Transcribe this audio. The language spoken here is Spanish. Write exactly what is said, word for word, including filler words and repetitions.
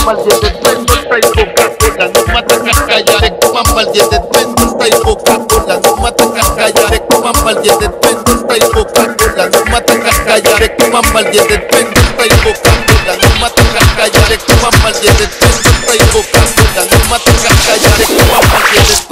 mal diez de treinta, está y Coca-Cola, no mata cascalla, de coman mal diez de treinta, está y Coca-Cola, no mata cascalla, de coman mal diez de treinta, está y Coca-Cola, no mata cascalla, de coman mal diez de treinta, está y Coca-Cola, no mata cascalla, de coman mal diez de treinta, está y Coca-Cola, no mata cascalla, de coman mal diez de